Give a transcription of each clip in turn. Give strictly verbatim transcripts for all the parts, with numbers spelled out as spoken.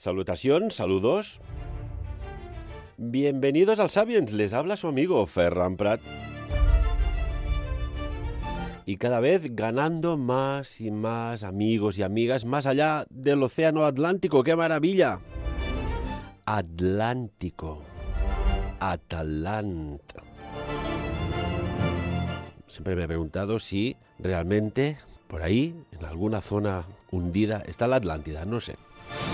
Salutación, saludos. Bienvenidos al Sapiens, les habla su amigo Ferran Prat. Y cada vez ganando más y más amigos y amigas más allá del océano Atlántico. ¡Qué maravilla! Atlántico. Atalanta. Siempre me he preguntado si realmente por ahí, en alguna zona hundida, está la Atlántida, no sé.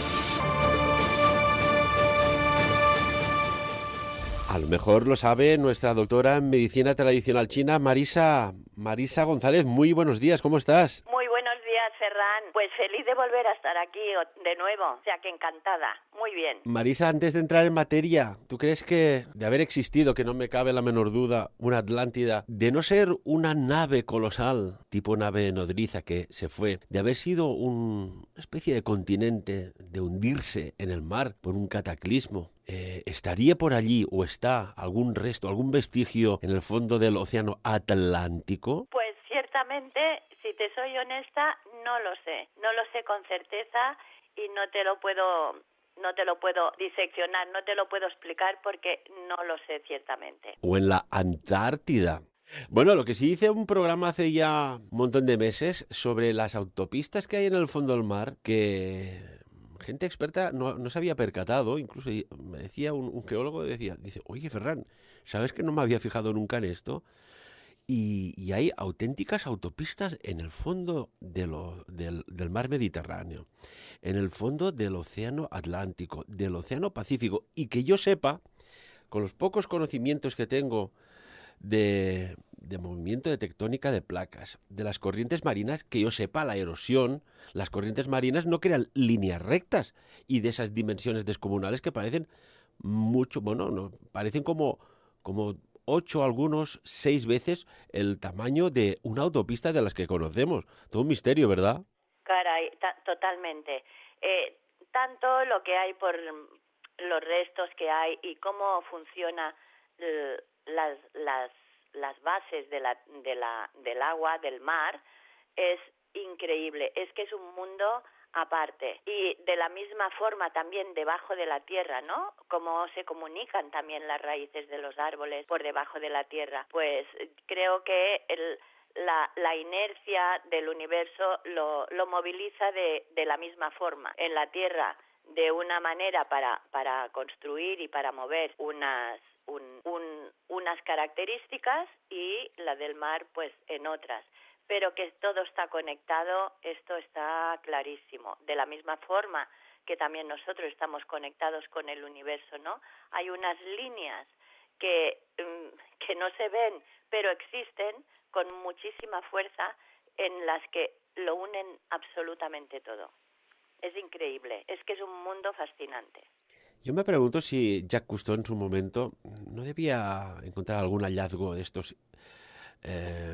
A lo mejor lo sabe nuestra doctora en medicina tradicional china, Marisa, Marisa González. Muy buenos días, ¿cómo estás? Muy buenos días, Ferran. Pues feliz de volver a estar aquí de nuevo, o sea que encantada. Muy bien. Marisa, antes de entrar en materia, ¿tú crees que de haber existido, que no me cabe la menor duda, una Atlántida, de no ser una nave colosal, tipo nave nodriza que se fue, de haber sido un, una especie de continente, de hundirse en el mar por un cataclismo, eh, ¿estaría por allí o está algún resto, algún vestigio en el fondo del océano Atlántico? Pues ciertamente, si te soy honesta, no lo sé. No lo sé con certeza y no te lo puedo... No te lo puedo diseccionar, no te lo puedo explicar porque no lo sé ciertamente. O en la Antártida. Bueno, lo que sí hice un programa hace ya un montón de meses sobre las autopistas que hay en el fondo del mar, que gente experta no, no se había percatado, incluso me decía un, un geólogo, decía, dice, oye Ferran, ¿sabes que no me había fijado nunca en esto? Y, y hay auténticas autopistas en el fondo de lo, del, del mar Mediterráneo, en el fondo del océano Atlántico, del océano Pacífico, y que yo sepa, con los pocos conocimientos que tengo de, de movimiento de tectónica de placas, de las corrientes marinas, que yo sepa, la erosión, las corrientes marinas no crean líneas rectas y de esas dimensiones descomunales que parecen mucho, bueno, no, parecen como, como ocho, algunos seis veces el tamaño de una autopista de las que conocemos. Todo un misterio, ¿verdad? Caray, totalmente. Eh, tanto lo que hay por los restos que hay y cómo funciona eh, las, las, las bases de la, de la, del agua, del mar, es increíble. Es que es un mundo aparte. Y de la misma forma también debajo de la tierra, ¿no? Cómo se comunican también las raíces de los árboles por debajo de la tierra. Pues creo que el, la, la inercia del universo lo, lo moviliza de, de la misma forma. En la tierra de una manera para, para construir y para mover unas, un, un, unas características y la del mar pues en otras. Pero que todo está conectado, esto está clarísimo. De la misma forma que también nosotros estamos conectados con el universo, ¿no? Hay unas líneas que, que no se ven, pero existen con muchísima fuerza en las que lo unen absolutamente todo. Es increíble, es que es un mundo fascinante. Yo me pregunto si Jacques Cousteau en su momento no debía encontrar algún hallazgo de estos... Eh,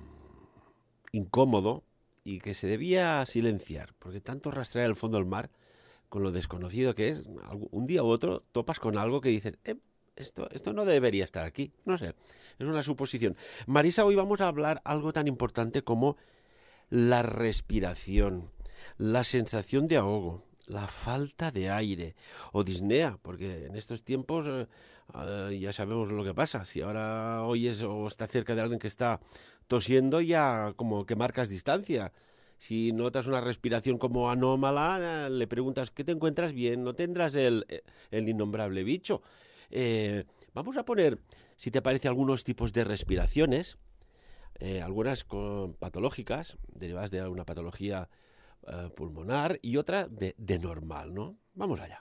incómodo y que se debía silenciar, porque tanto rastrear el fondo del mar con lo desconocido que es, un día u otro topas con algo que dices, eh, esto, esto no debería estar aquí, no sé, es una suposición. Marisa, hoy vamos a hablar algo tan importante como la respiración, la sensación de ahogo, la falta de aire o disnea, porque en estos tiempos eh, eh, ya sabemos lo que pasa. Si ahora oyes o estás cerca de alguien que está tosiendo, ya como que marcas distancia. Si notas una respiración como anómala, eh, le preguntas, ¿qué te encuentras bien? No tendrás el, el innombrable bicho. Eh, vamos a poner, si te parece, algunos tipos de respiraciones, eh, algunas con, patológicas, derivadas de una patología Uh, pulmonar y otra de, de normal, ¿no? Vamos allá.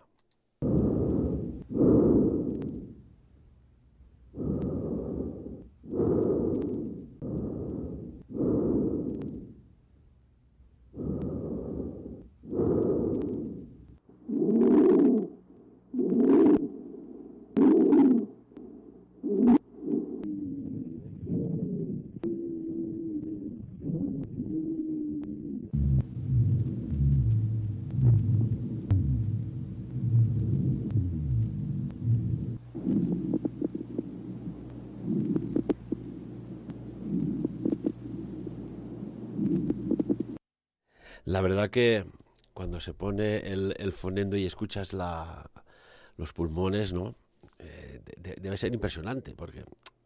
La verdad que cuando se pone el, el fonendo y escuchas la, los pulmones, ¿no? Eh, de- de- debe ser impresionante porque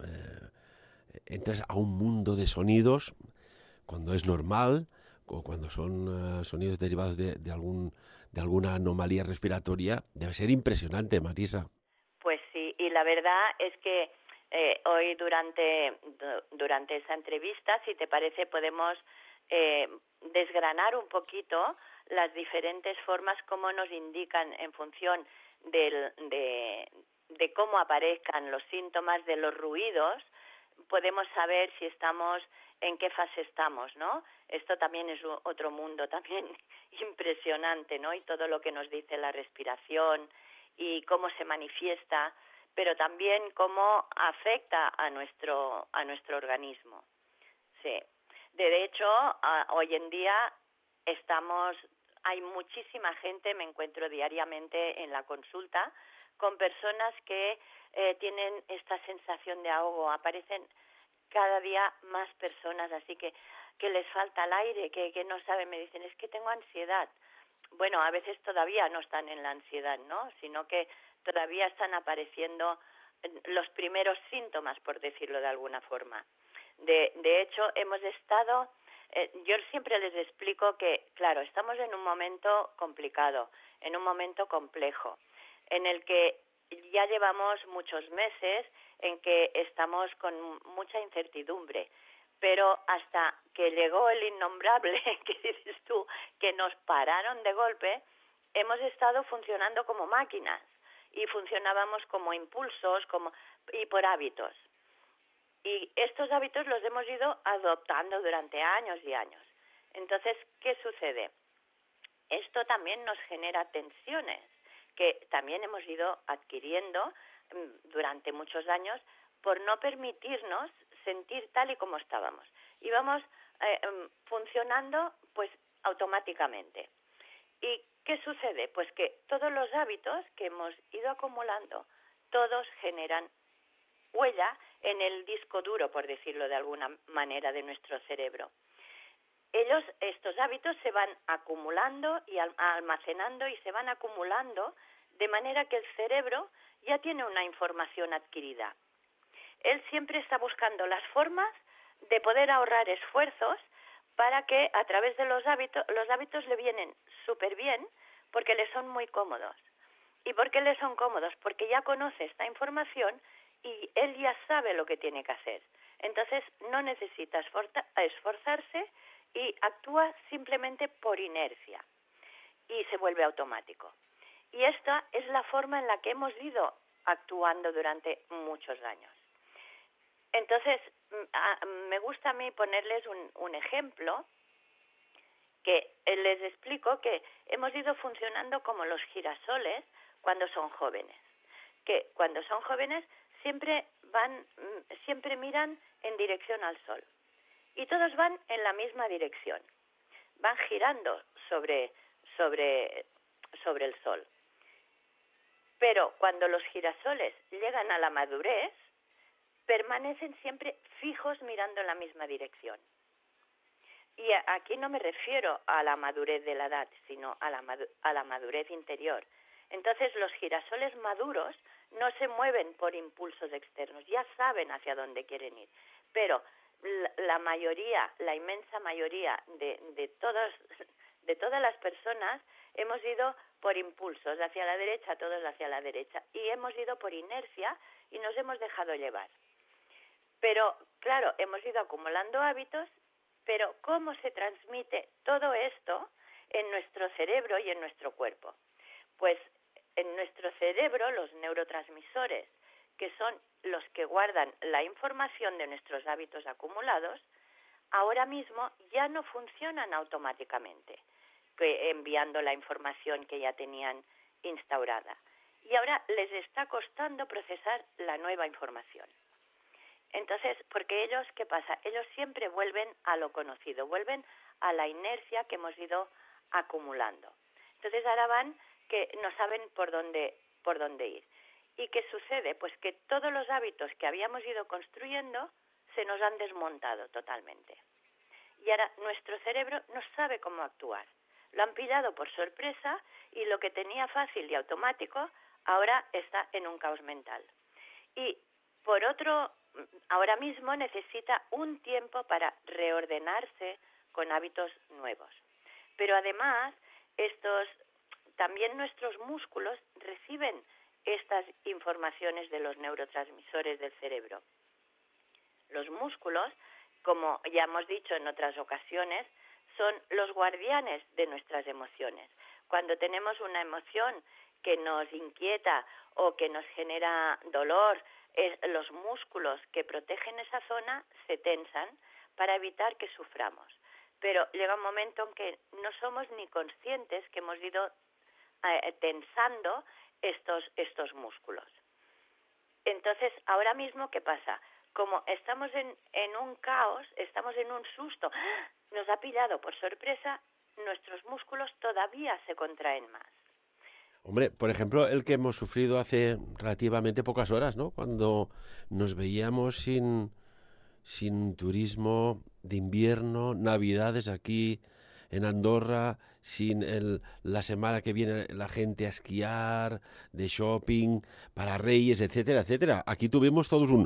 eh, entras a un mundo de sonidos cuando es normal o cuando son eh, sonidos derivados de, de algún de alguna anomalía respiratoria. Debe ser impresionante, Marisa. Pues sí, y la verdad es que eh, hoy durante, du- durante esa entrevista, si te parece, podemos eh, desgranar un poquito las diferentes formas como nos indican en función del, de, de cómo aparezcan los síntomas de los ruidos, podemos saber si estamos, en qué fase estamos, ¿no? Esto también es u- otro mundo también impresionante, ¿no? Y todo lo que nos dice la respiración y cómo se manifiesta, pero también cómo afecta a nuestro a nuestro organismo. Sí. De hecho, a, hoy en día estamos hay muchísima gente, me encuentro diariamente en la consulta con personas que eh, tienen esta sensación de ahogo, aparecen cada día más personas, así que que les falta el aire, que, que no saben, me dicen, es que tengo ansiedad. Bueno, a veces todavía no están en la ansiedad, ¿no? Sino que todavía están apareciendo los primeros síntomas, por decirlo de alguna forma. De, de hecho, hemos estado, eh, yo siempre les explico que, claro, estamos en un momento complicado, en un momento complejo, en el que ya llevamos muchos meses en que estamos con mucha incertidumbre, pero hasta que llegó el innombrable, que dices tú, que nos pararon de golpe, hemos estado funcionando como máquinas y funcionábamos como impulsos como y por hábitos. Y estos hábitos los hemos ido adoptando durante años y años. Entonces, ¿qué sucede? Esto también nos genera tensiones que también hemos ido adquiriendo durante muchos años por no permitirnos sentir tal y como estábamos. Y vamos eh, funcionando pues automáticamente. ¿Y qué sucede? Pues que todos los hábitos que hemos ido acumulando, todos generan huella en el disco duro, por decirlo de alguna manera, de nuestro cerebro. Ellos, estos hábitos se van acumulando y almacenando y se van acumulando de manera que el cerebro ya tiene una información adquirida. Él siempre está buscando las formas de poder ahorrar esfuerzos para que a través de los hábitos, los hábitos le vienen súper bien porque le son muy cómodos. ¿Y por qué le son cómodos? Porque ya conoce esta información y él ya sabe lo que tiene que hacer. Entonces no necesita esforzarse y actúa simplemente por inercia y se vuelve automático. Y esta es la forma en la que hemos ido actuando durante muchos años. Entonces, me gusta a mí ponerles un, un ejemplo que les explico que hemos ido funcionando como los girasoles cuando son jóvenes. Que cuando son jóvenes siempre van, siempre miran en dirección al sol. Y todos van en la misma dirección. Van girando sobre, sobre, sobre el sol. Pero cuando los girasoles llegan a la madurez, permanecen siempre fijos mirando en la misma dirección. Y aquí no me refiero a la madurez de la edad, sino a la, madu- a la madurez interior. Entonces los girasoles maduros no se mueven por impulsos externos, ya saben hacia dónde quieren ir. Pero la, la mayoría, la inmensa mayoría de, de, todos, de todas las personas hemos ido por impulsos, hacia la derecha, todos hacia la derecha. Y hemos ido por inercia y nos hemos dejado llevar. Pero, claro, hemos ido acumulando hábitos, pero ¿cómo se transmite todo esto en nuestro cerebro y en nuestro cuerpo? Pues en nuestro cerebro los neurotransmisores, que son los que guardan la información de nuestros hábitos acumulados, ahora mismo ya no funcionan automáticamente, que enviando la información que ya tenían instaurada. Y ahora les está costando procesar la nueva información. Entonces, porque ellos, ¿qué pasa? Ellos siempre vuelven a lo conocido, vuelven a la inercia que hemos ido acumulando. Entonces ahora van que no saben por dónde, por dónde ir. ¿Y qué sucede? Pues que todos los hábitos que habíamos ido construyendo se nos han desmontado totalmente. Y ahora nuestro cerebro no sabe cómo actuar. lo han pillado por sorpresa y lo que tenía fácil y automático ahora está en un caos mental. Y por otro, ahora mismo necesita un tiempo para reordenarse con hábitos nuevos. Pero además, estos, también nuestros músculos reciben estas informaciones de los neurotransmisores del cerebro. Los músculos, como ya hemos dicho en otras ocasiones, son los guardianes de nuestras emociones. Cuando tenemos una emoción que nos inquieta o que nos genera dolor, es, los músculos que protegen esa zona se tensan para evitar que suframos. Pero llega un momento en que no somos ni conscientes que hemos ido eh, tensando estos, estos músculos. Entonces, ahora mismo, ¿qué pasa? Como estamos en, en un caos, estamos en un susto, nos ha pillado por sorpresa, nuestros músculos todavía se contraen más. Hombre, por ejemplo, el que hemos sufrido hace relativamente pocas horas, ¿no? Cuando nos veíamos sin, sin turismo de invierno, Navidades aquí en Andorra, sin el, la semana que viene la gente a esquiar, de shopping, para Reyes, etcétera, etcétera. Aquí tuvimos todos un...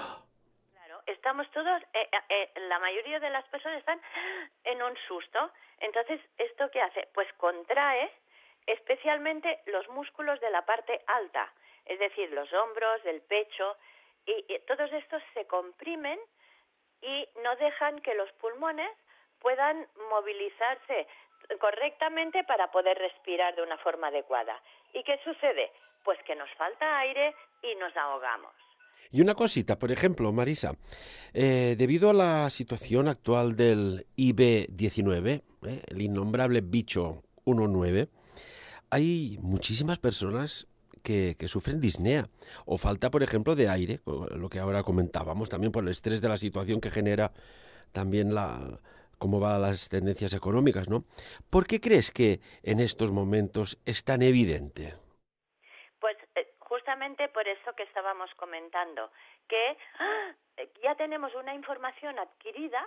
Claro, estamos todos, eh, eh, la mayoría de las personas están en un susto. Entonces, ¿esto qué hace? Pues contrae especialmente los músculos de la parte alta, es decir, los hombros, el pecho, y, y todos estos se comprimen y no dejan que los pulmones puedan movilizarse correctamente para poder respirar de una forma adecuada. ¿Y qué sucede? Pues que nos falta aire y nos ahogamos. Y una cosita, por ejemplo, Marisa, eh, debido a la situación actual del I B diecinueve, eh, el innombrable bicho diecinueve, hay muchísimas personas que, que sufren disnea o falta, por ejemplo, de aire, lo que ahora comentábamos, también por el estrés de la situación que genera también la cómo van las tendencias económicas, ¿no? ¿Por qué crees que en estos momentos es tan evidente? Pues eh, justamente por eso que estábamos comentando, que ¡ah! ya tenemos una información adquirida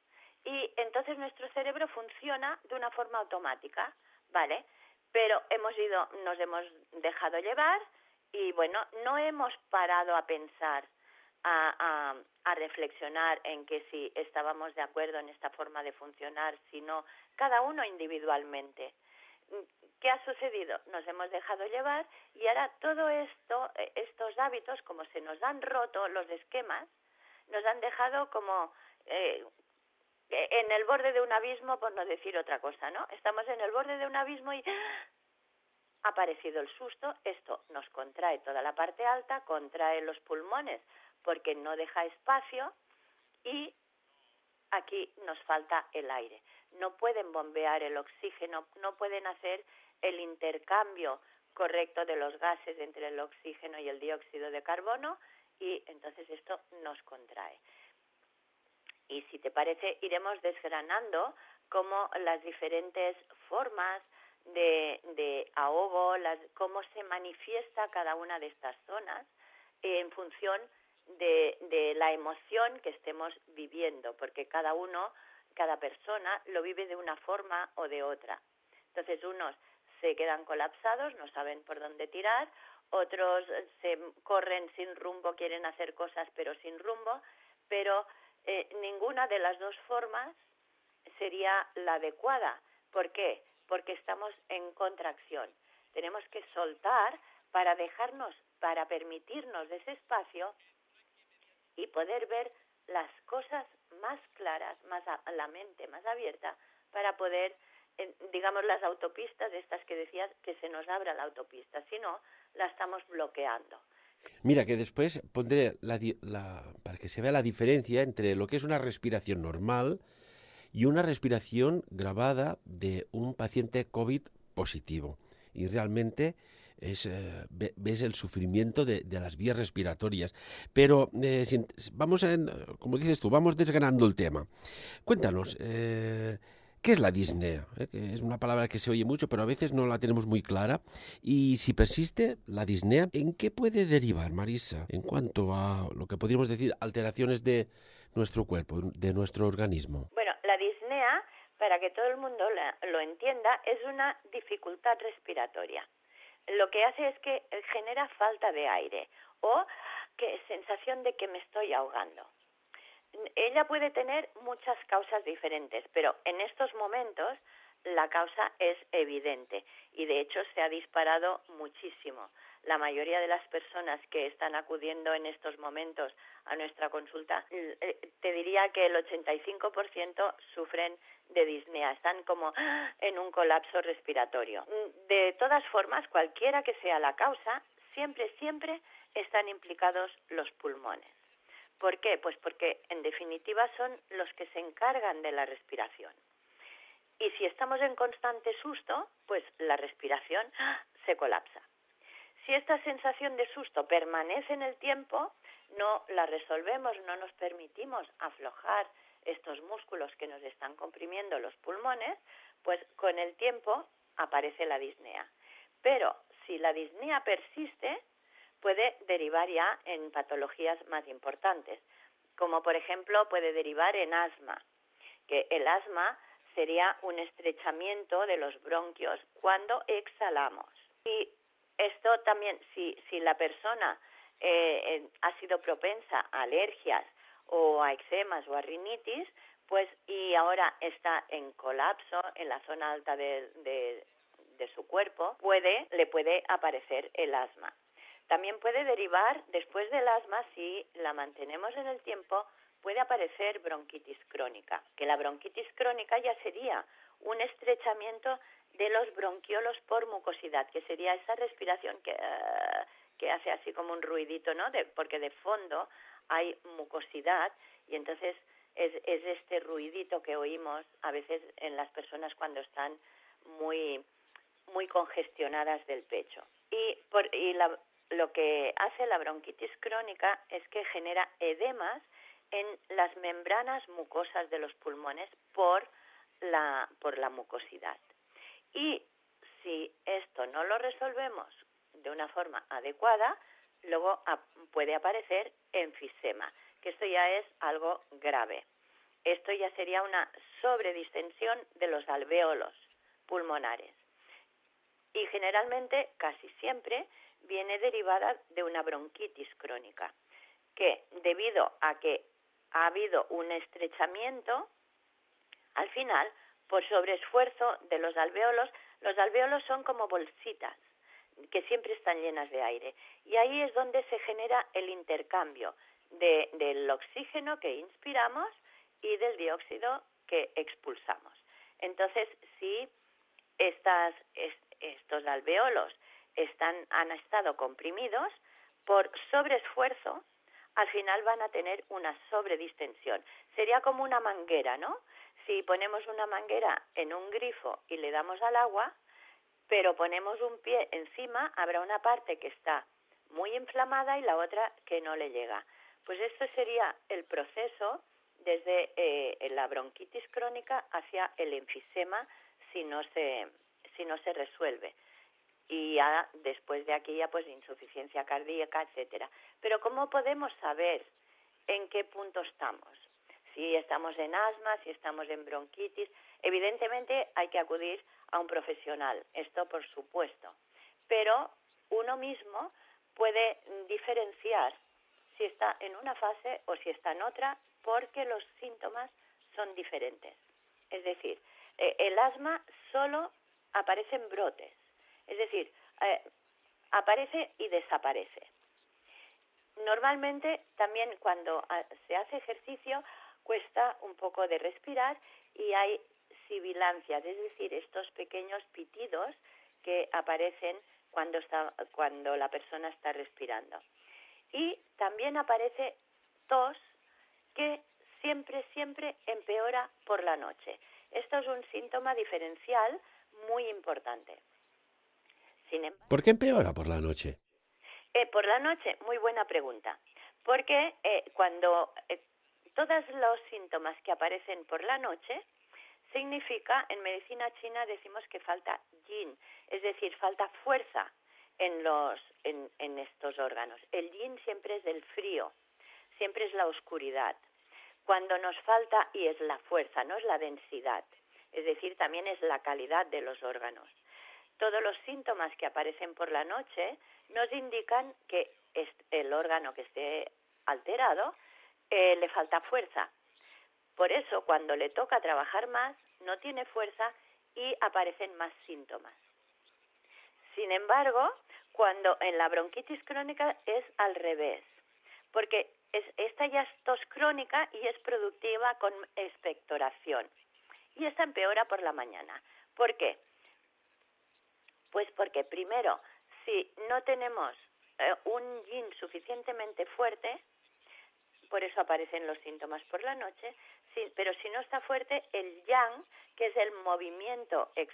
y entonces nuestro cerebro funciona de una forma automática, ¿vale? Pero hemos ido, nos hemos dejado llevar y bueno, no hemos parado a pensar, a, a, a reflexionar en que si estábamos de acuerdo en esta forma de funcionar, sino cada uno individualmente. ¿Qué ha sucedido? Nos hemos dejado llevar y ahora todo esto, estos hábitos, como se nos han roto los esquemas, nos han dejado como eh, en el borde de un abismo, por no decir otra cosa, ¿no? Estamos en el borde de un abismo y ha aparecido el susto, esto nos contrae toda la parte alta, contrae los pulmones porque no deja espacio y aquí nos falta el aire. No pueden bombear el oxígeno, no pueden hacer el intercambio correcto de los gases entre el oxígeno y el dióxido de carbono y entonces esto nos contrae. Y si te parece, iremos desgranando cómo las diferentes formas de, de ahogo, las, cómo se manifiesta cada una de estas zonas en función de, de la emoción que estemos viviendo, porque cada uno, cada persona lo vive de una forma o de otra. Entonces unos se quedan colapsados, no saben por dónde tirar, otros se corren sin rumbo, quieren hacer cosas pero sin rumbo, pero eh, ninguna de las dos formas sería la adecuada. ¿Por qué? Porque estamos en contracción. Tenemos que soltar para dejarnos, para permitirnos ese espacio y poder ver las cosas más claras, más a la mente más abierta, para poder, eh, digamos, las autopistas, estas que decías, que se nos abra la autopista, si no, la estamos bloqueando. Mira, que después pondré, la, la, para que se vea la diferencia entre lo que es una respiración normal y una respiración grabada de un paciente COVID positivo. Y realmente es, eh, ves el sufrimiento de, de las vías respiratorias. Pero eh, si, vamos, a, como dices tú, vamos desgranando el tema. Cuéntanos, eh, ¿qué es la disnea? ¿Eh? Que es una palabra que se oye mucho, pero a veces no la tenemos muy clara. Y si persiste la disnea, ¿en qué puede derivar, Marisa? En cuanto a lo que podríamos decir, alteraciones de nuestro cuerpo, de nuestro organismo. Bueno, la disnea para que todo el mundo la, lo entienda, es una dificultad respiratoria. Lo que hace es que genera falta de aire o que sensación de que me estoy ahogando. Ella puede tener muchas causas diferentes, pero en estos momentos la causa es evidente y de hecho se ha disparado muchísimo. La mayoría de las personas que están acudiendo en estos momentos a nuestra consulta, te diría que el ochenta y cinco por ciento sufren de disnea, están como en un colapso respiratorio. De todas formas, cualquiera que sea la causa, siempre, siempre están implicados los pulmones. ¿Por qué? Pues porque en definitiva son los que se encargan de la respiración. Y si estamos en constante susto, pues la respiración se colapsa. Si esta sensación de susto permanece en el tiempo, no la resolvemos, no nos permitimos aflojar estos músculos que nos están comprimiendo los pulmones, pues con el tiempo aparece la disnea. Pero si la disnea persiste, puede derivar ya en patologías más importantes, como por ejemplo puede derivar en asma, que el asma sería un estrechamiento de los bronquios cuando exhalamos. Y esto también, si, si la persona eh, eh, ha sido propensa a alergias o a eczemas o a rinitis, pues y ahora está en colapso en la zona alta de, de, de su cuerpo, puede, le puede aparecer el asma. También puede derivar, después del asma, si la mantenemos en el tiempo, puede aparecer bronquitis crónica, que la bronquitis crónica ya sería un estrechamiento de los bronquiolos por mucosidad, que sería esa respiración que, uh, que hace así como un ruidito, ¿no? De, porque de fondo hay mucosidad y entonces es, es este ruidito que oímos a veces en las personas cuando están muy, muy congestionadas del pecho. Y, por, y la, lo que hace la bronquitis crónica es que genera edemas en las membranas mucosas de los pulmones por la, por la mucosidad. Y si esto no lo resolvemos de una forma adecuada, luego puede aparecer enfisema, que esto ya es algo grave. Esto ya sería una sobredistensión de los alvéolos pulmonares. Y generalmente, casi siempre, viene derivada de una bronquitis crónica, que debido a que ha habido un estrechamiento, al final, por sobreesfuerzo de los alvéolos, los alvéolos son como bolsitas que siempre están llenas de aire. Y ahí es donde se genera el intercambio de, del oxígeno que inspiramos y del dióxido que expulsamos. Entonces, si estas, est, estos alvéolos están, han estado comprimidos, por sobreesfuerzo, al final van a tener una sobredistensión. Sería como una manguera, ¿no? Si ponemos una manguera en un grifo y le damos al agua, pero ponemos un pie encima, habrá una parte que está muy inflamada y la otra que no le llega. Pues esto sería el proceso desde eh, la bronquitis crónica hacia el enfisema si no se, si no se resuelve. Y ya después de aquí ya pues insuficiencia cardíaca, etcétera. Pero ¿cómo podemos saber en qué punto estamos? Si estamos en asma, si estamos en bronquitis, evidentemente hay que acudir a un profesional, esto por supuesto. Pero uno mismo puede diferenciar si está en una fase o si está en otra porque los síntomas son diferentes. Es decir, eh, el asma solo aparece en brotes. Es decir, eh, aparece y desaparece. Normalmente también cuando se hace ejercicio cuesta un poco de respirar y hay sibilancias, es decir, estos pequeños pitidos que aparecen cuando, está, cuando la persona está respirando. Y también aparece tos que siempre, siempre empeora por la noche. Esto es un síntoma diferencial muy importante. Sin embargo, ¿por qué empeora por la noche? Eh, por la noche, muy buena pregunta. Porque eh, cuando eh, todos los síntomas que aparecen por la noche, significa, en medicina china decimos que falta yin, es decir, falta fuerza en, los, en, en estos órganos. El yin siempre es el frío, siempre es la oscuridad. Cuando nos falta, y es la fuerza, no es la densidad, es decir, también es la calidad de los órganos. Todos los síntomas que aparecen por la noche nos indican que el órgano que esté alterado eh, le falta fuerza. Por eso, cuando le toca trabajar más, no tiene fuerza y aparecen más síntomas. Sin embargo, cuando en la bronquitis crónica es al revés, porque es, esta ya es tos crónica y es productiva con expectoración. Y esta empeora por la mañana. ¿Por qué? Pues porque primero, si no tenemos eh, un yin suficientemente fuerte, por eso aparecen los síntomas por la noche, sí, pero si no está fuerte, el yang, que es el movimiento ex,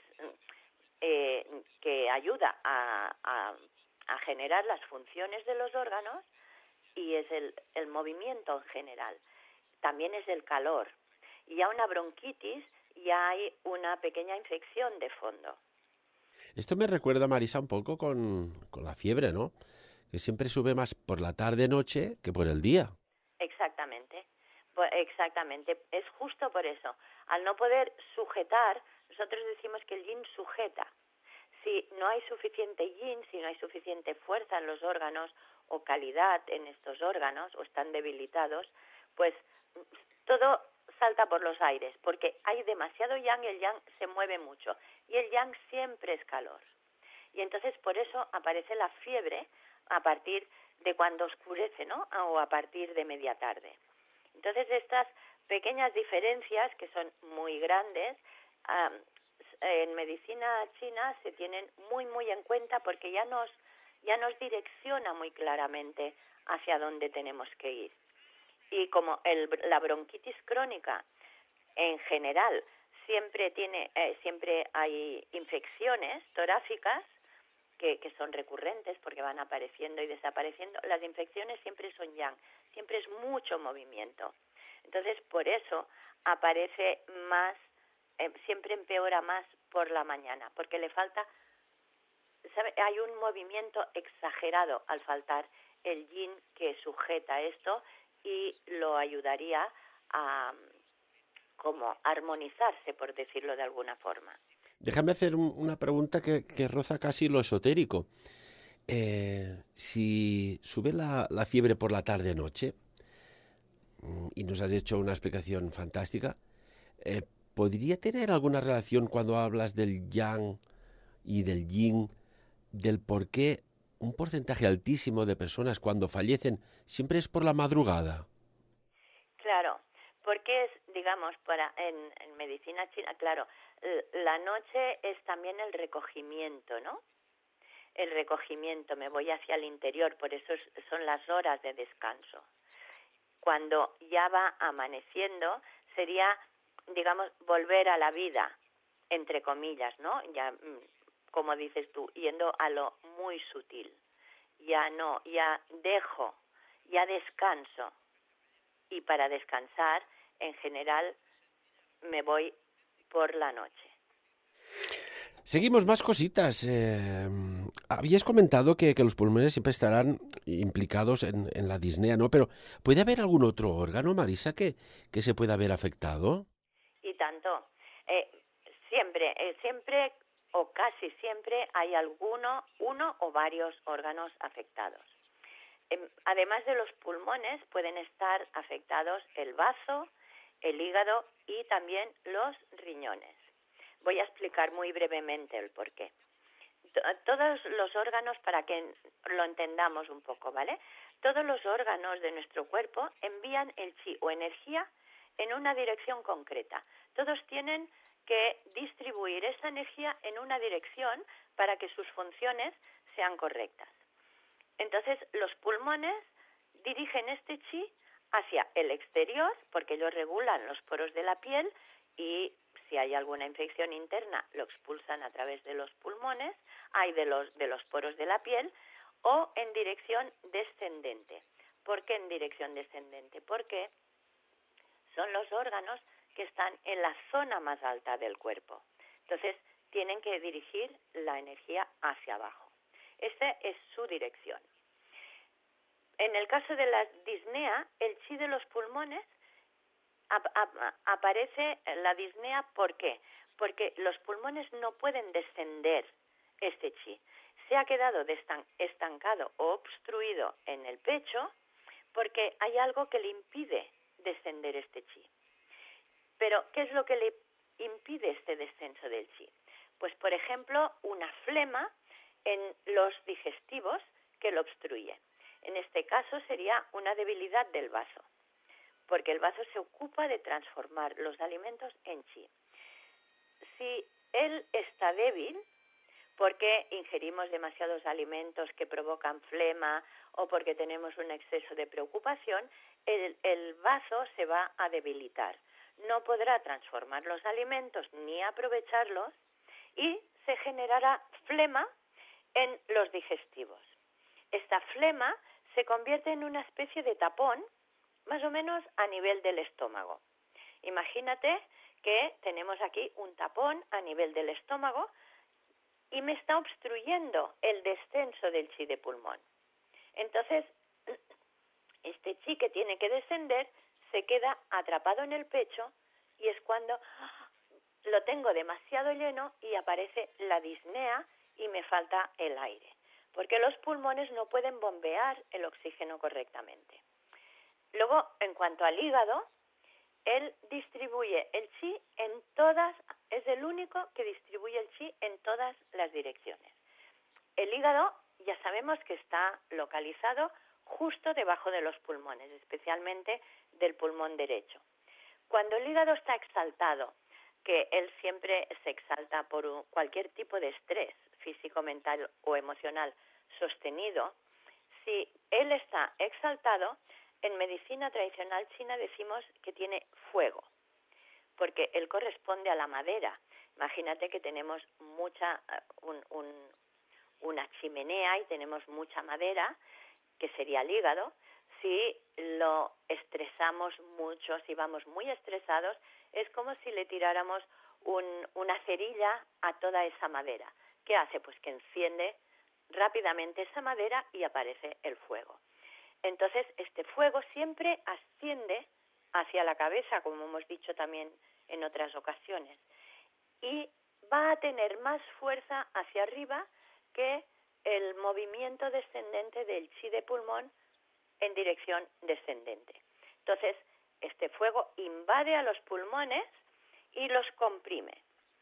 eh, que ayuda a, a, a generar las funciones de los órganos, y es el, el movimiento en general, también es el calor. Y a una bronquitis ya hay una pequeña infección de fondo. Esto me recuerda, Marisa, un poco con, con la fiebre, ¿no? Que siempre sube más por la tarde-noche que por el día. Exactamente, pues exactamente. Es justo por eso. Al no poder sujetar, nosotros decimos que el yin sujeta. Si no hay suficiente yin, si no hay suficiente fuerza en los órganos o calidad en estos órganos o están debilitados, pues todo salta por los aires, porque hay demasiado yang y el yang se mueve mucho. Y el yang siempre es calor. Y entonces por eso aparece la fiebre a partir de cuando oscurece, ¿no? O a partir de media tarde. Entonces estas pequeñas diferencias, que son muy grandes, um, en medicina china se tienen muy, muy en cuenta porque ya nos, ya nos direcciona muy claramente hacia dónde tenemos que ir. Y como el, la bronquitis crónica en general siempre tiene, eh, siempre hay infecciones torácicas que, que son recurrentes porque van apareciendo y desapareciendo, las infecciones siempre son yang, siempre es mucho movimiento. Entonces, por eso aparece más, eh, siempre empeora más por la mañana, porque le falta, ¿sabe? Hay un movimiento exagerado al faltar el yin que sujeta esto y lo ayudaría a como armonizarse, por decirlo de alguna forma. Déjame hacer un, una pregunta que, que roza casi lo esotérico. Eh, si sube la, la fiebre por la tarde-noche, y nos has hecho una explicación fantástica, eh, ¿podría tener alguna relación cuando hablas del yang y del yin, del por qué un porcentaje altísimo de personas cuando fallecen siempre es por la madrugada? Claro, porque es, digamos, para en, en medicina china, claro, la noche es también el recogimiento, ¿no? El recogimiento, me voy hacia el interior, por eso es, son las horas de descanso. Cuando ya va amaneciendo, sería, digamos, volver a la vida, entre comillas, ¿no? Ya, como dices tú, yendo a lo muy sutil. Ya no, ya dejo, ya descanso. Y para descansar, en general, me voy por la noche. Seguimos más cositas. Eh, habías comentado que, que los pulmones siempre estarán implicados en, en la disnea, ¿no? Pero ¿puede haber algún otro órgano, Marisa, que, que se pueda ver afectado? Y tanto. Eh, siempre, eh, siempre o casi siempre hay alguno, uno o varios órganos afectados. Eh, además de los pulmones, pueden estar afectados el bazo, el hígado y también los riñones. Voy a explicar muy brevemente el porqué. Todos los órganos, para que lo entendamos un poco, ¿vale? Todos los órganos de nuestro cuerpo envían el chi o energía en una dirección concreta. Todos tienen que distribuir esa energía en una dirección para que sus funciones sean correctas. Entonces, los pulmones dirigen este chi hacia el exterior, porque ellos regulan los poros de la piel y si hay alguna infección interna lo expulsan a través de los pulmones, hay de los, de los poros de la piel, o en dirección descendente. ¿Por qué en dirección descendente? Porque son los órganos que están en la zona más alta del cuerpo. Entonces, tienen que dirigir la energía hacia abajo. Esta es su dirección. En el caso de la disnea, el chi de los pulmones ap ap aparece la disnea, ¿por qué? Porque los pulmones no pueden descender este chi. Se ha quedado estancado o obstruido en el pecho porque hay algo que le impide descender este chi. Pero, ¿qué es lo que le impide este descenso del chi? Pues, por ejemplo, una flema en los digestivos que lo obstruye. En este caso sería una debilidad del vaso, porque el vaso se ocupa de transformar los alimentos en chi. Si él está débil, porque ingerimos demasiados alimentos que provocan flema o porque tenemos un exceso de preocupación, el, el vaso se va a debilitar. No podrá transformar los alimentos ni aprovecharlos y se generará flema en los digestivos. Esta flema se convierte en una especie de tapón, más o menos a nivel del estómago. Imagínate que tenemos aquí un tapón a nivel del estómago y me está obstruyendo el descenso del chi de pulmón. Entonces, este chi que tiene que descender se queda atrapado en el pecho y es cuando lo tengo demasiado lleno y aparece la disnea y me falta el aire, porque los pulmones no pueden bombear el oxígeno correctamente. Luego, en cuanto al hígado, él distribuye el chi en todas, es el único que distribuye el chi en todas las direcciones. El hígado ya sabemos que está localizado justo debajo de los pulmones, especialmente del pulmón derecho. Cuando el hígado está exaltado, que él siempre se exalta por un, cualquier tipo de estrés físico, mental o emocional sostenido, si él está exaltado, en medicina tradicional china decimos que tiene fuego, porque él corresponde a la madera. Imagínate que tenemos mucha un, un, una chimenea y tenemos mucha madera, que sería el hígado. Si lo estresamos mucho, si vamos muy estresados, es como si le tiráramos un, una cerilla a toda esa madera. ¿Qué hace? Pues que enciende rápidamente esa madera y aparece el fuego. Entonces, este fuego siempre asciende hacia la cabeza, como hemos dicho también en otras ocasiones, y va a tener más fuerza hacia arriba que el movimiento descendente del chi de pulmón en dirección descendente. Entonces, este fuego invade a los pulmones y los comprime.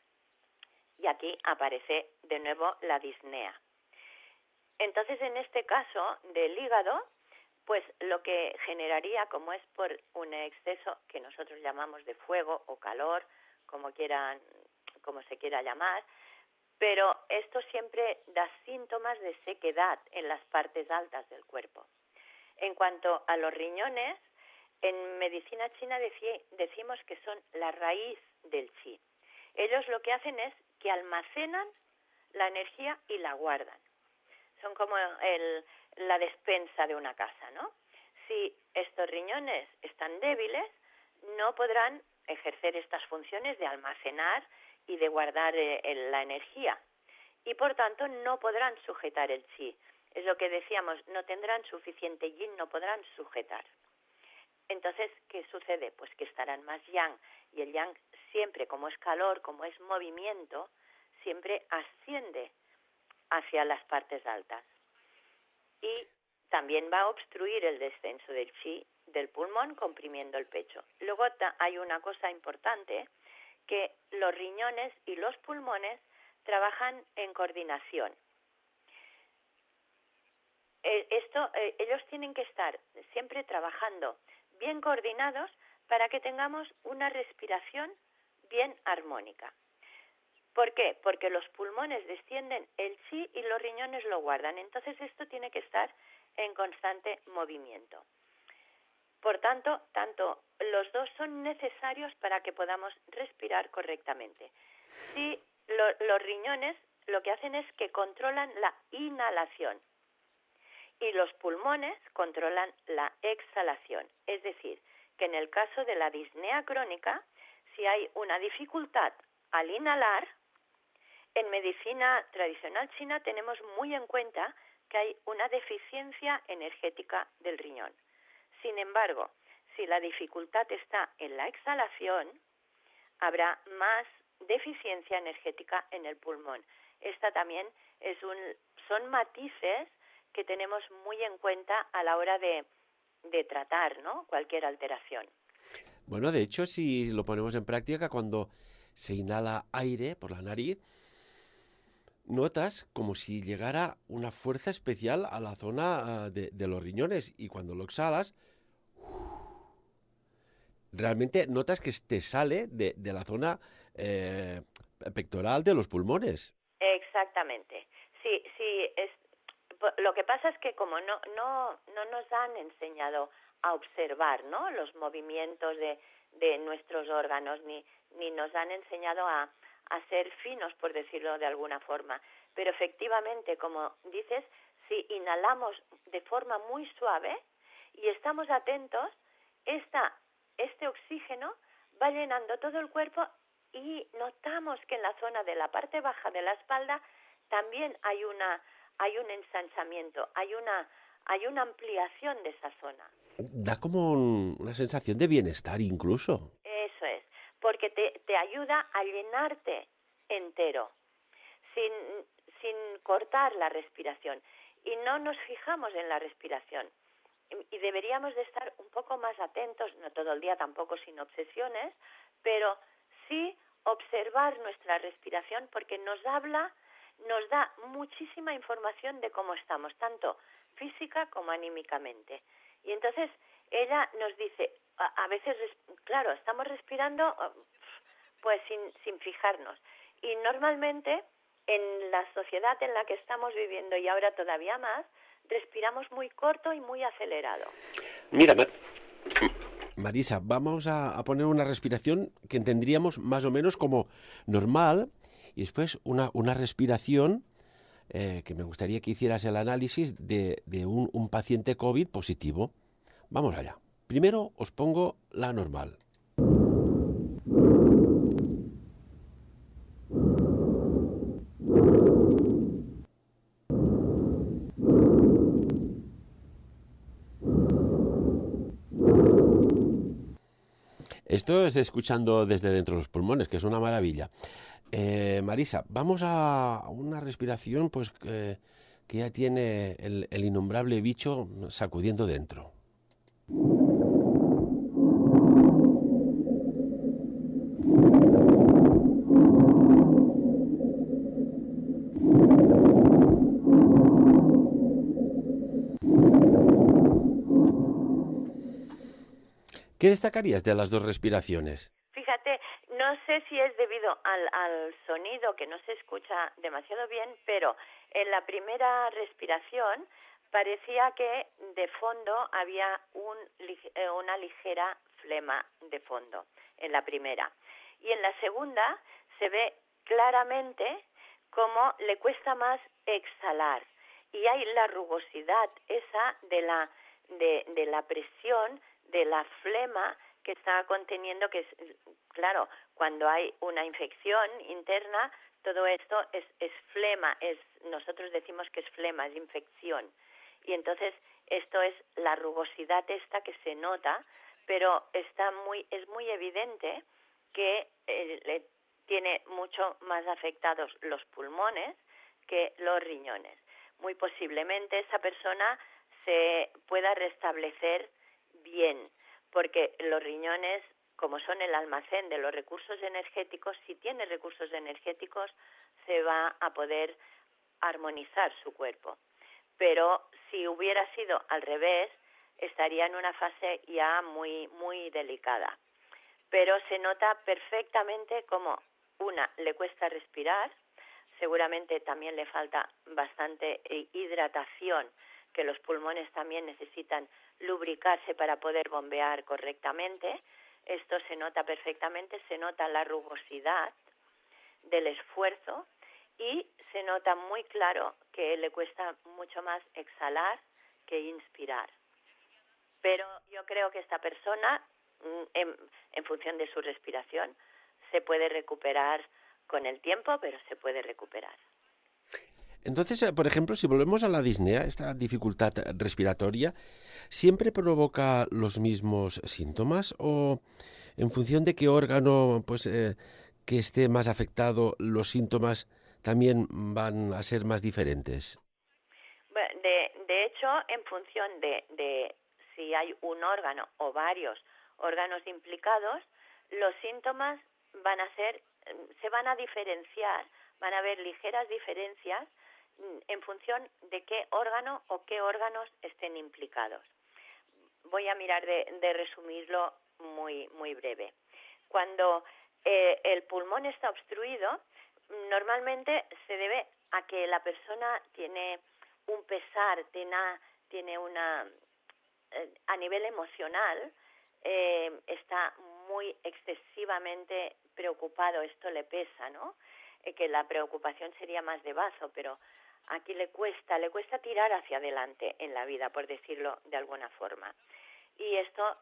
Y aquí aparece de nuevo la disnea. Entonces, en este caso del hígado, pues lo que generaría, como es por un exceso que nosotros llamamos de fuego o calor, como quieran, como se quiera llamar, pero esto siempre da síntomas de sequedad en las partes altas del cuerpo. En cuanto a los riñones, en medicina china deci- decimos que son la raíz del chi. Ellos lo que hacen es que almacenan la energía y la guardan. Son como el, la despensa de una casa, ¿no? Si estos riñones están débiles, no podrán ejercer estas funciones de almacenar y de guardar eh, la energía. Y por tanto no podrán sujetar el chi. Es lo que decíamos, no tendrán suficiente yin, no podrán sujetar. Entonces, ¿qué sucede? Pues que estarán más yang. Y el yang siempre, como es calor, como es movimiento, siempre asciende hacia las partes altas. Y también va a obstruir el descenso del chi del pulmón, comprimiendo el pecho. Luego hay una cosa importante, que los riñones y los pulmones trabajan en coordinación. Esto, eh, ellos tienen que estar siempre trabajando bien coordinados para que tengamos una respiración bien armónica. ¿Por qué? Porque los pulmones descienden el chi y los riñones lo guardan. Entonces esto tiene que estar en constante movimiento. Por tanto, tanto los dos son necesarios para que podamos respirar correctamente. Si lo, los riñones lo que hacen es que controlan la inhalación y los pulmones controlan la exhalación. Es decir, que en el caso de la disnea crónica, si hay una dificultad al inhalar, en medicina tradicional china tenemos muy en cuenta que hay una deficiencia energética del riñón. Sin embargo, si la dificultad está en la exhalación, habrá más deficiencia energética en el pulmón. Esta también es un, son matices que tenemos muy en cuenta a la hora de, de tratar, ¿no?, cualquier alteración. Bueno, de hecho, si lo ponemos en práctica, cuando se inhala aire por la nariz, notas como si llegara una fuerza especial a la zona ah, de, de los riñones, y cuando lo exhalas, realmente notas que te sale de, de la zona eh, pectoral de los pulmones. Exactamente. Sí, sí, es, lo que pasa es que como no, no, no nos han enseñado a observar, ¿no?, los movimientos de, de nuestros órganos, ni, ni nos han enseñado a, a ser finos, por decirlo de alguna forma. Pero efectivamente, como dices, si inhalamos de forma muy suave y estamos atentos, esta, este oxígeno va llenando todo el cuerpo y notamos que en la zona de la parte baja de la espalda también hay una hay un ensanchamiento, hay una hay una ampliación de esa zona. Da como un- una sensación de bienestar incluso. Eso es, porque te, te ayuda a llenarte entero, sin, sin cortar la respiración. Y no nos fijamos en la respiración. Y, y deberíamos de estar un poco más atentos, no todo el día tampoco sin obsesiones, pero sí observar nuestra respiración, porque nos habla, nos da muchísima información de cómo estamos, tanto física como anímicamente. Y entonces ella nos dice, a, a veces, claro, estamos respirando pues sin, sin fijarnos. Y normalmente en la sociedad en la que estamos viviendo, y ahora todavía más, respiramos muy corto y muy acelerado. Mira, Mar- Marisa, vamos a, a poner una respiración que entenderíamos más o menos como normal, y después una, una respiración eh, que me gustaría que hicieras el análisis de, de un, un paciente COVID positivo. Vamos allá. Primero os pongo la normal. Esto es escuchando desde dentro de los pulmones, que es una maravilla. Eh, Marisa, vamos a una respiración pues que, que ya tiene el, el innombrable bicho sacudiendo dentro. ¿Qué destacarías de las dos respiraciones? Fíjate, no sé si es debido al, al sonido, que no se escucha demasiado bien, pero en la primera respiración parecía que de fondo había un, una ligera flema de fondo, en la primera. Y en la segunda se ve claramente cómo le cuesta más exhalar. Y hay la rugosidad esa de la, de, de la presión, de la flema que está conteniendo, que es, claro, cuando hay una infección interna, todo esto es, es flema, es, nosotros decimos que es flema, es infección. Y entonces esto es la rugosidad esta que se nota, pero está muy, es muy evidente que eh, le tiene mucho más afectados los pulmones que los riñones. Muy posiblemente esa persona se pueda restablecer bien, porque los riñones, como son el almacén de los recursos energéticos, si tiene recursos energéticos, se va a poder armonizar su cuerpo. Pero si hubiera sido al revés, estaría en una fase ya muy, muy delicada. Pero se nota perfectamente como, una, le cuesta respirar, seguramente también le falta bastante hidratación, que los pulmones también necesitan lubricarse para poder bombear correctamente. Esto se nota perfectamente, se nota la rugosidad del esfuerzo y se nota muy claro que le cuesta mucho más exhalar que inspirar. Pero yo creo que esta persona, en, en función de su respiración, se puede recuperar con el tiempo, pero se puede recuperar. Entonces, eh, por ejemplo, si volvemos a la disnea, esta dificultad respiratoria, ¿siempre provoca los mismos síntomas o en función de qué órgano pues eh, que esté más afectado, los síntomas también van a ser más diferentes? Bueno, De, de hecho, en función de, de si hay un órgano o varios órganos implicados, los síntomas van a ser, se van a diferenciar, van a haber ligeras diferencias mm, en función de qué órgano o qué órganos estén implicados. Voy a mirar de, de resumirlo muy, muy breve. Cuando eh, el pulmón está obstruido, normalmente se debe a que la persona tiene un pesar, tiene, tiene una, eh, a nivel emocional, eh, está muy excesivamente preocupado, esto le pesa, ¿no? Eh, que la preocupación sería más de bazo, pero aquí le cuesta, le cuesta tirar hacia adelante en la vida, por decirlo de alguna forma. Y esto,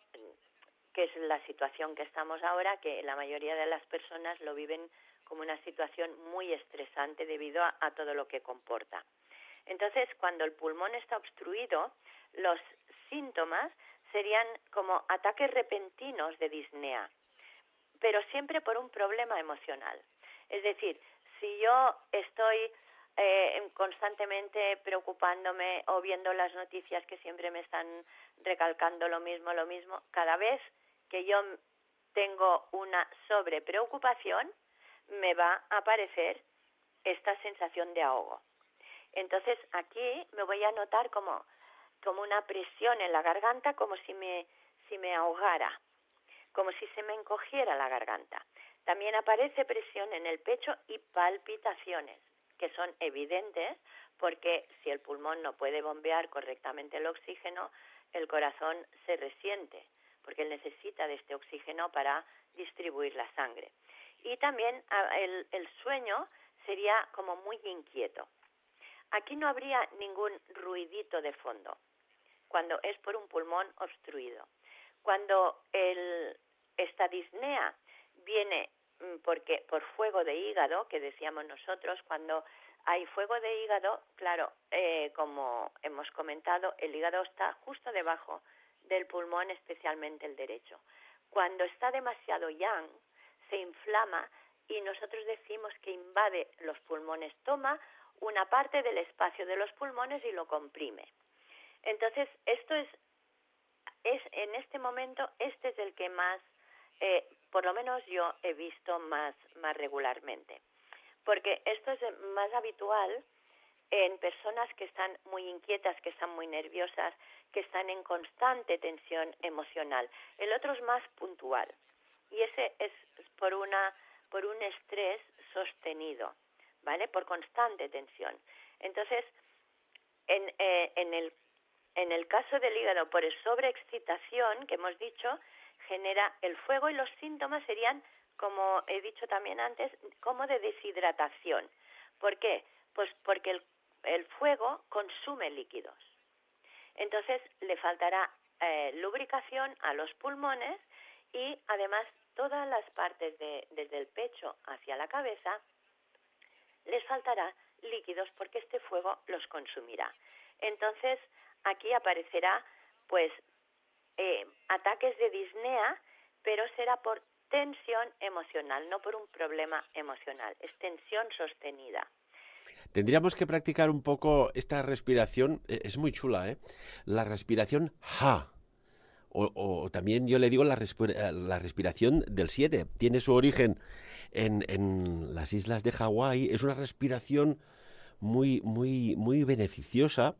que es la situación que estamos ahora, que la mayoría de las personas lo viven como una situación muy estresante debido a, a todo lo que comporta. Entonces, cuando el pulmón está obstruido, los síntomas serían como ataques repentinos de disnea, pero siempre por un problema emocional. Es decir, si yo estoy eh, constantemente preocupándome o viendo las noticias que siempre me están recalcando lo mismo, lo mismo, cada vez que yo tengo una sobrepreocupación, me va a aparecer esta sensación de ahogo. Entonces aquí me voy a notar como, como una presión en la garganta, como si me, si me ahogara, como si se me encogiera la garganta. También aparece presión en el pecho y palpitaciones, que son evidentes porque si el pulmón no puede bombear correctamente el oxígeno, el corazón se resiente, porque él necesita de este oxígeno para distribuir la sangre. Y también el, el sueño sería como muy inquieto. Aquí no habría ningún ruidito de fondo, cuando es por un pulmón obstruido. Cuando el, esta disnea viene porque por fuego de hígado, que decíamos nosotros, cuando hay fuego de hígado, claro, eh, como hemos comentado, el hígado está justo debajo del pulmón, especialmente el derecho. Cuando está demasiado yang, se inflama y nosotros decimos que invade los pulmones, toma una parte del espacio de los pulmones y lo comprime. Entonces, esto es, es en este momento, este es el que más, eh, por lo menos yo he visto más, más regularmente. Porque esto es más habitual en personas que están muy inquietas, que están muy nerviosas, que están en constante tensión emocional. El otro es más puntual. Y ese es por una, por un estrés sostenido, ¿vale? Por constante tensión. Entonces, en, eh, en, el, en el caso del hígado, por sobreexcitación, que hemos dicho, genera el fuego y los síntomas serían, como he dicho también antes, como de deshidratación. ¿Por qué? Pues porque el, el fuego consume líquidos. Entonces, le faltará eh, lubricación a los pulmones y, además, todas las partes de, desde el pecho hacia la cabeza les faltará líquidos porque este fuego los consumirá. Entonces, aquí aparecerá, pues, eh, ataques de disnea, pero será por tensión emocional, no por un problema emocional. Es tensión sostenida. Tendríamos que practicar un poco esta respiración, eh, es muy chula, ¿eh? La respiración ja. O, o también yo le digo la, resp- la respiración del siete. Tiene su origen en, en las islas de Hawái. Es una respiración muy, muy, muy beneficiosa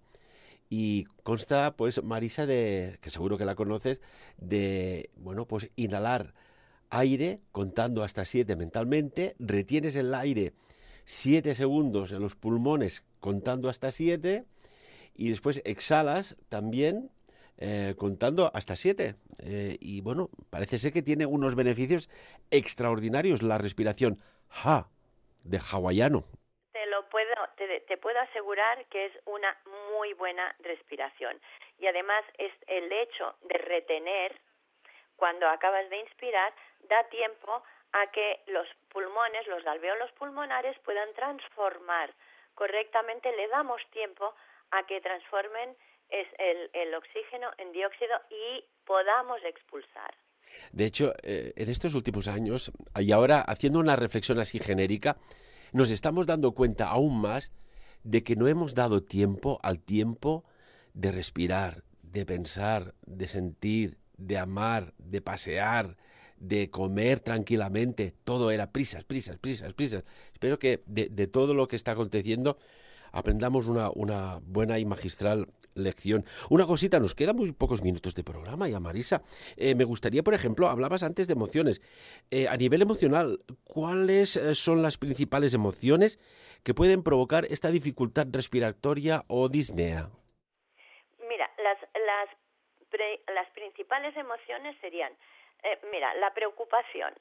y consta, pues, Marisa, de, que seguro que la conoces, de, bueno, pues inhalar aire contando hasta siete mentalmente, retienes el aire siete segundos en los pulmones contando hasta siete y después exhalas también eh, contando hasta siete. Eh, y bueno, parece ser que tiene unos beneficios extraordinarios la respiración ha de hawaiano. Te lo puedo, te, te puedo asegurar que es una muy buena respiración. Y además es el hecho de retener, cuando acabas de inspirar, da tiempo a que los pulmones, los alvéolos pulmonares, puedan transformar correctamente, le damos tiempo a que transformen es el, el oxígeno en dióxido y podamos expulsar. De hecho, eh, en estos últimos años, y ahora haciendo una reflexión así genérica, nos estamos dando cuenta aún más de que no hemos dado tiempo al tiempo de respirar, de pensar, de sentir, de amar, de pasear, de comer tranquilamente. Todo era prisas, prisas, prisas, prisas. Espero que de, de todo lo que está aconteciendo aprendamos una, una buena y magistral lección. Una cosita, nos quedan muy pocos minutos de programa ya, Marisa. Eh, me gustaría, por ejemplo, hablabas antes de emociones. Eh, a nivel emocional, ¿cuáles eh, son las principales emociones que pueden provocar esta dificultad respiratoria o disnea? Mira, las, las, pre, las principales emociones serían, eh, mira, la preocupación,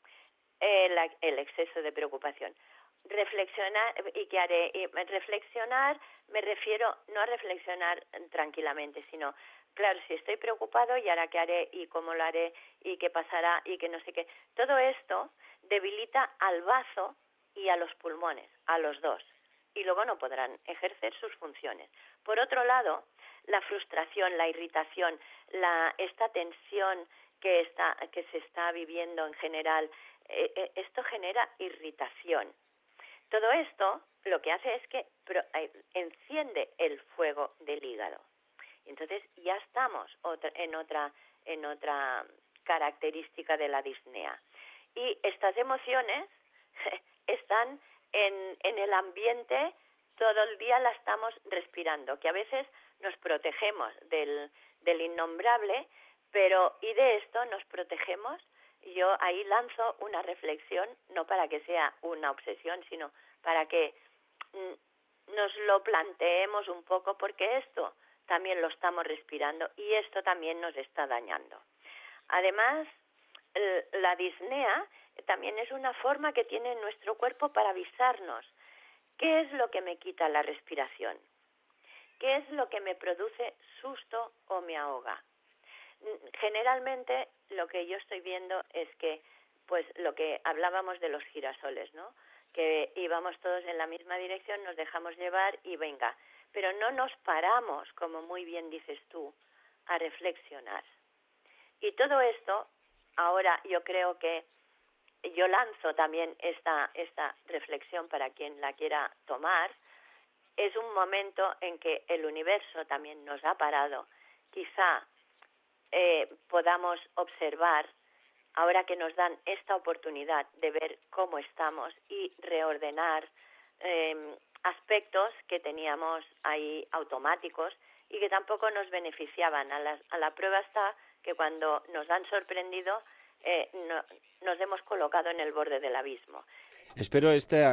eh, la, el exceso de preocupación. Reflexionar, y que haré, y reflexionar, me refiero no a reflexionar tranquilamente, sino, claro, si estoy preocupado, ¿y ahora qué haré? ¿Y cómo lo haré? ¿Y qué pasará? ¿Y qué no sé qué? Todo esto debilita al bazo y a los pulmones, a los dos, y luego no podrán ejercer sus funciones. Por otro lado, la frustración, la irritación, la, esta tensión que, está, que se está viviendo en general, eh, eh, esto genera irritación. Todo esto lo que hace es que pro, eh, enciende el fuego del hígado. Entonces ya estamos otra, en otra en otra característica de la disnea. Y estas emociones están en, en el ambiente, todo el día la estamos respirando, que a veces nos protegemos del, del innombrable, pero y de esto nos protegemos. Yo ahí lanzo una reflexión, no para que sea una obsesión, sino para que mm, nos lo planteemos un poco, porque esto también lo estamos respirando y esto también nos está dañando. Además, la disnea también es una forma que tiene nuestro cuerpo para avisarnos qué es lo que me quita la respiración, qué es lo que me produce susto o me ahoga. Generalmente lo que yo estoy viendo es que, pues lo que hablábamos de los girasoles, ¿no? Que íbamos todos en la misma dirección, nos dejamos llevar y venga, pero no nos paramos, como muy bien dices tú, a reflexionar. Y todo esto, ahora yo creo que yo lanzo también esta, esta reflexión para quien la quiera tomar, es un momento en que el universo también nos ha parado, quizá Eh, podamos observar, ahora que nos dan esta oportunidad de ver cómo estamos y reordenar eh, aspectos que teníamos ahí automáticos y que tampoco nos beneficiaban. A la, a la prueba está que cuando nos han sorprendido eh, no, nos hemos colocado en el borde del abismo. Espero este,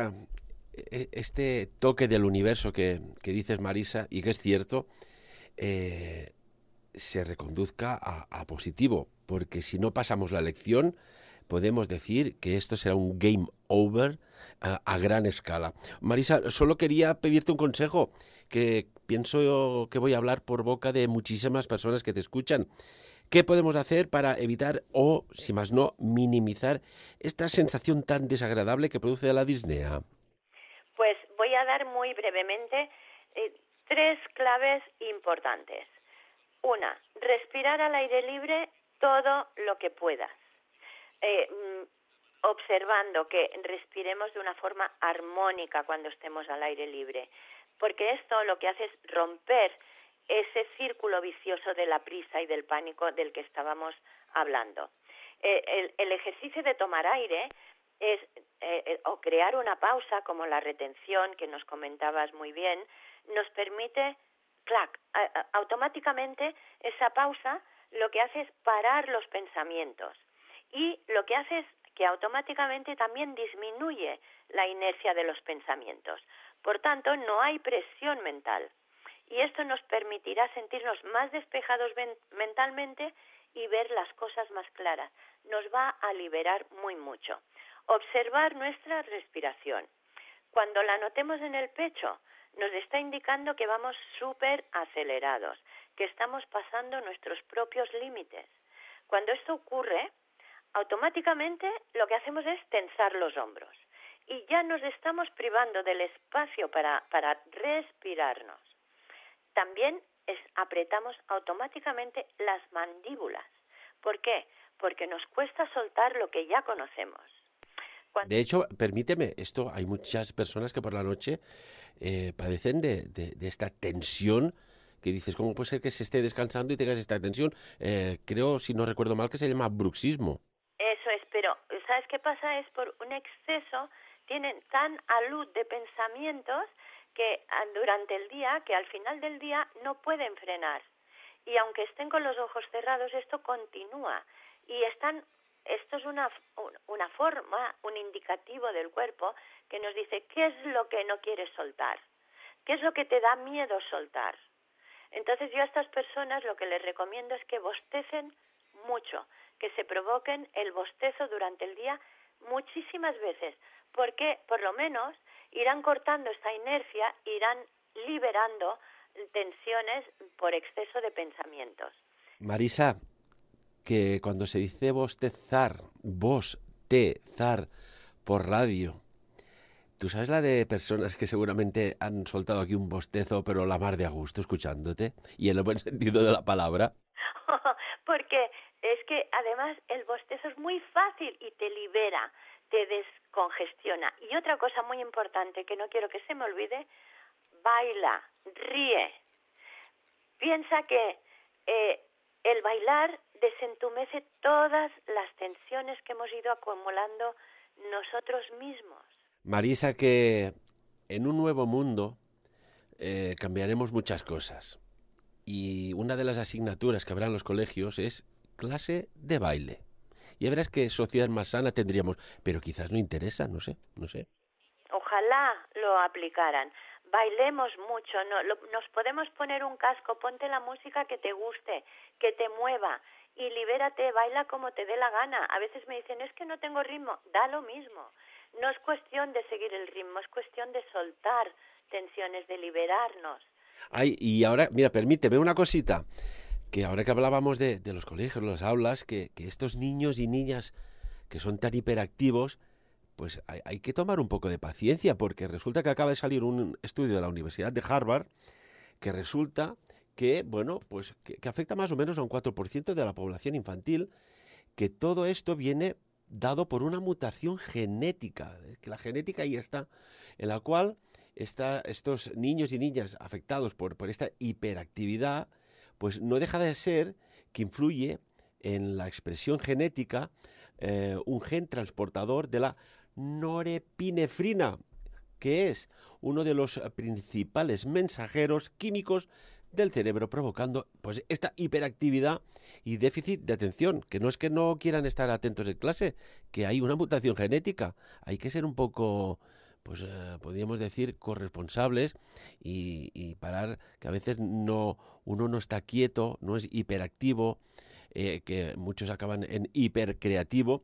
este toque del universo que, que dices, Marisa, y que es cierto, eh, se reconduzca a, a positivo, porque si no pasamos la lección, podemos decir que esto será un game over a, a gran escala. Marisa, solo quería pedirte un consejo, que pienso que voy a hablar por boca de muchísimas personas que te escuchan. ¿Qué podemos hacer para evitar o, si más no, minimizar esta sensación tan desagradable que produce la disnea? Pues voy a dar muy brevemente eh, tres claves importantes. Una, respirar al aire libre todo lo que puedas, eh, observando que respiremos de una forma armónica cuando estemos al aire libre, porque esto lo que hace es romper ese círculo vicioso de la prisa y del pánico del que estábamos hablando. Eh, el, el ejercicio de tomar aire es eh, o crear una pausa, como la retención que nos comentabas muy bien, nos permite clac, automáticamente esa pausa lo que hace es parar los pensamientos y lo que hace es que automáticamente también disminuye la inercia de los pensamientos. Por tanto, no hay presión mental y esto nos permitirá sentirnos más despejados mentalmente y ver las cosas más claras. Nos va a liberar muy mucho. Observar nuestra respiración. Cuando la notemos en el pecho, nos está indicando que vamos súper acelerados, que estamos pasando nuestros propios límites. Cuando esto ocurre, automáticamente lo que hacemos es tensar los hombros. y ya nos estamos privando del espacio para, para respirarnos. También es, apretamos automáticamente las mandíbulas. ¿Por qué? Porque nos cuesta soltar lo que ya conocemos. Cuando... De hecho, permíteme, esto hay muchas personas que por la noche eh, padecen de, de, de esta tensión que dices, ¿cómo puede ser que se esté descansando y tengas esta tensión? Eh, creo, si no recuerdo mal, que se llama bruxismo. Eso es, pero ¿sabes qué pasa? Es por un exceso, tienen tan alud de pensamientos que durante el día, que al final del día no pueden frenar. Y aunque estén con los ojos cerrados, esto continúa. Y están, esto es una, una forma, un indicativo del cuerpo que nos dice qué es lo que no quieres soltar, qué es lo que te da miedo soltar. Entonces yo a estas personas lo que les recomiendo es que bostecen mucho, que se provoquen el bostezo durante el día muchísimas veces, porque por lo menos irán cortando esta inercia, irán liberando tensiones por exceso de pensamientos. Marisa, que cuando se dice bostezar, bostezar por radio, ¿tú sabes la de personas que seguramente han soltado aquí un bostezo, pero la mar de a gusto escuchándote? Y en el buen sentido de la palabra. Porque es que además el bostezo es muy fácil y te libera, te descongestiona. Y otra cosa muy importante que no quiero que se me olvide, baila, ríe. Piensa que eh, el bailar desentumece todas las tensiones que hemos ido acumulando nosotros mismos. Marisa, que en un nuevo mundo eh, cambiaremos muchas cosas. Y una de las asignaturas que habrá en los colegios es clase de baile. Y ya verás qué sociedad más sana tendríamos. Pero quizás no interesa, no sé, no sé. Ojalá lo aplicaran. Bailemos mucho, no, lo, nos podemos poner un casco, ponte la música que te guste, que te mueva y libérate, baila como te dé la gana. A veces me dicen, es que no tengo ritmo, da lo mismo. No es cuestión de seguir el ritmo, es cuestión de soltar tensiones, de liberarnos. Ay, y ahora, mira, permíteme una cosita, que ahora que hablábamos de, de los colegios, las aulas, que, que estos niños y niñas que son tan hiperactivos, pues hay, hay que tomar un poco de paciencia, porque resulta que acaba de salir un estudio de la Universidad de Harvard que resulta que, bueno, pues que, que afecta más o menos a un cuatro por ciento de la población infantil, que todo esto viene dado por una mutación genética, que la genética ahí está, en la cual está, estos niños y niñas afectados por, por esta hiperactividad, pues no deja de ser que influye en la expresión genética eh, un gen transportador de la norepinefrina, que es uno de los principales mensajeros químicos del cerebro, provocando pues esta hiperactividad y déficit de atención, que no es que no quieran estar atentos en clase, que hay una mutación genética, hay que ser un poco, pues eh, podríamos decir, corresponsables y, y parar, que a veces no uno no está quieto, no es hiperactivo, eh, que muchos acaban en hipercreativo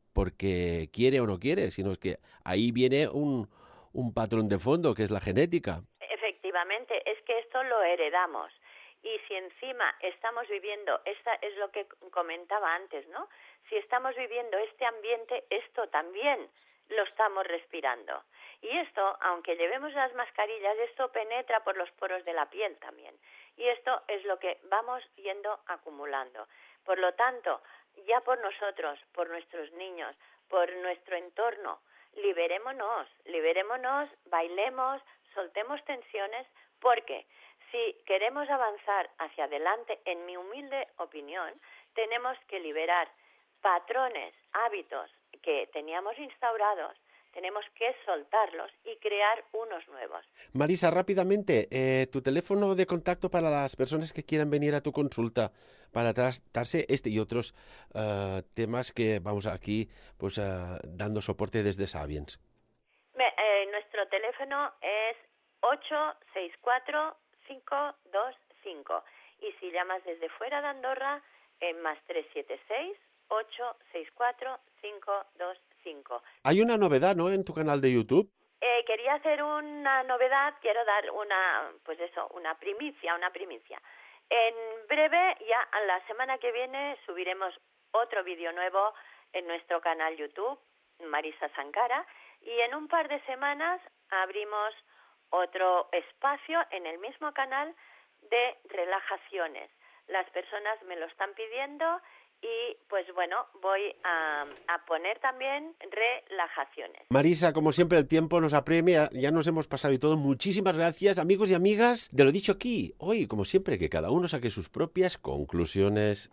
porque quiere o no quiere, sino es que ahí viene un, un patrón de fondo, que es la genética. Efectivamente, es que esto lo heredamos. Y si encima estamos viviendo, esta es lo que comentaba antes, ¿no? Si estamos viviendo este ambiente, esto también lo estamos respirando. Y esto, aunque llevemos las mascarillas, esto penetra por los poros de la piel también. Y esto es lo que vamos yendo acumulando. Por lo tanto, ya por nosotros, por nuestros niños, por nuestro entorno, liberémonos, liberémonos, bailemos, soltemos tensiones, porque si queremos avanzar hacia adelante, en mi humilde opinión, tenemos que liberar patrones, hábitos que teníamos instaurados, tenemos que soltarlos y crear unos nuevos. Marisa, rápidamente, eh, tu teléfono de contacto para las personas que quieran venir a tu consulta para tratarse este y otros uh, temas que vamos aquí pues uh, dando soporte desde Sapiens. Me, eh, nuestro teléfono es ocho seis cuatro, cinco dos cinco y si llamas desde fuera de Andorra, en más tres siete seis, ocho seis cuatro, cinco dos cinco. Hay una novedad, ¿no?, en tu canal de YouTube. Eh, quería hacer una novedad, quiero dar una, pues eso, una primicia, una primicia. En breve, ya la semana que viene, subiremos otro vídeo nuevo en nuestro canal YouTube, Marisa Sankara, Y en un par de semanas abrimos otro espacio en el mismo canal de relajaciones. Las personas me lo están pidiendo y pues bueno, voy a, a poner también relajaciones. Marisa, como siempre el tiempo nos apremia, ya nos hemos pasado y todo. Muchísimas gracias, amigos y amigas, de lo dicho aquí. Hoy, como siempre, que cada uno saque sus propias conclusiones.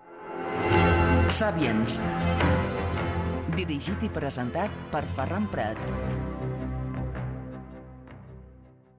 Sapiens. Dirigit i presentat per Ferran Prat.